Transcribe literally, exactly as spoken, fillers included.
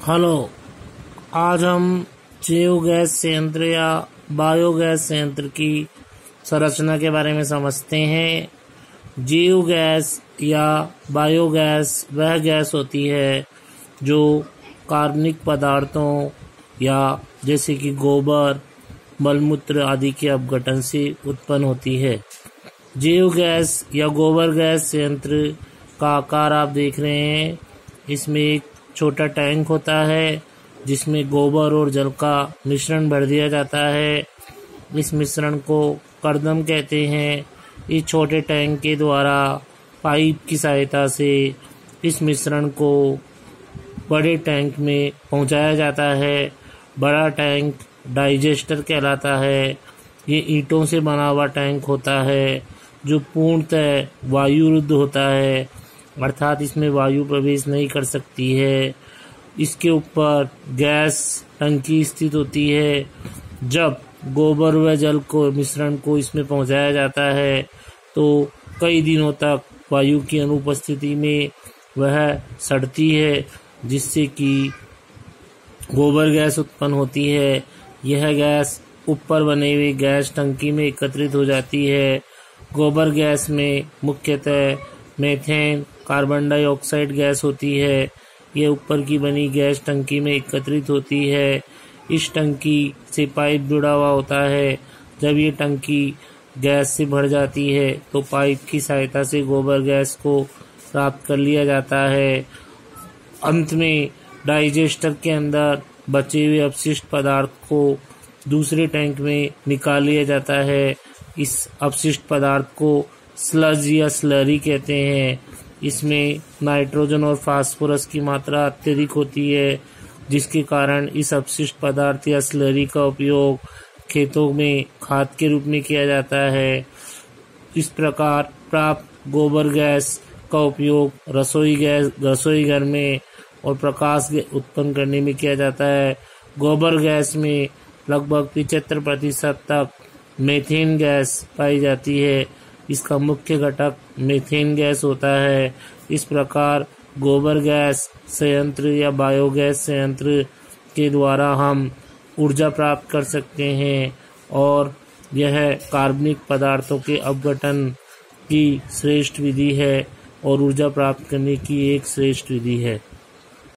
Hello, आज हम जैव गैस संयंत्र या बायोगैस संयंत्र की संरचना के बारे में समझते हैं। जैव गैस या बायोगैस वह गैस होती है जो कार्बनिक पदार्थों या जैसे कि गोबर, मलमूत्र आदि के अपघटन से उत्पन्न होती है। जैव गैस या गोबर गैस संयंत्र का आकार आप देख रहे हैं। इसमें एक छोटा टैंक होता है जिसमें गोबर और जल का मिश्रण भर दिया जाता है। इस मिश्रण को कर्दम कहते हैं। इस छोटे टैंक के द्वारा पाइप की सहायता से इस मिश्रण को बड़े टैंक में पहुंचाया जाता है। बड़ा टैंक डाइजेस्टर कहलाता है। ये ईंटों से बना हुआ टैंक होता है जो पूर्णतः वायुरुद्ध होता है, अर्थात इसमें वायु प्रवेश नहीं कर सकती है। इसके ऊपर गैस टंकी स्थित होती है। जब गोबर व जल को मिश्रण को इसमें पहुंचाया जाता है तो कई दिनों तक वायु की अनुपस्थिति में वह सड़ती है, जिससे कि गोबर गैस उत्पन्न होती है। यह गैस ऊपर बने हुए गैस टंकी में एकत्रित हो जाती है। गोबर गैस में मुख्यतः मीथेन, कार्बन डाइऑक्साइड गैस होती है। ये ऊपर की बनी गैस टंकी में एकत्रित होती है। इस टंकी से पाइप जुड़ा हुआ होता है। जब ये टंकी गैस से भर जाती है तो पाइप की सहायता से गोबर गैस को प्राप्त कर लिया जाता है। अंत में डाइजेस्टर के अंदर बचे हुए अपशिष्ट पदार्थ को दूसरे टैंक में निकाल लिया जाता है। इस अपशिष्ट पदार्थ को स्लज या स्लरी कहते हैं। इसमें नाइट्रोजन और फास्फोरस की मात्रा अत्यधिक होती है, जिसके कारण इस अपशिष्ट पदार्थ या स्लरी का उपयोग खेतों में खाद के रूप में किया जाता है। इस प्रकार प्राप्त गोबर गैस का उपयोग रसोई गैस रसोई घर में और प्रकाश उत्पन्न करने में किया जाता है। गोबर गैस में लगभग पिचहत्तर प्रतिशत तक मीथेन गैस पाई जाती है। इसका मुख्य घटक मीथेन गैस होता है। इस प्रकार गोबर गैस संयंत्र या बायोगैस संयंत्र के द्वारा हम ऊर्जा प्राप्त कर सकते हैं और यह कार्बनिक पदार्थों के अपघटन की श्रेष्ठ विधि है और ऊर्जा प्राप्त करने की एक श्रेष्ठ विधि है।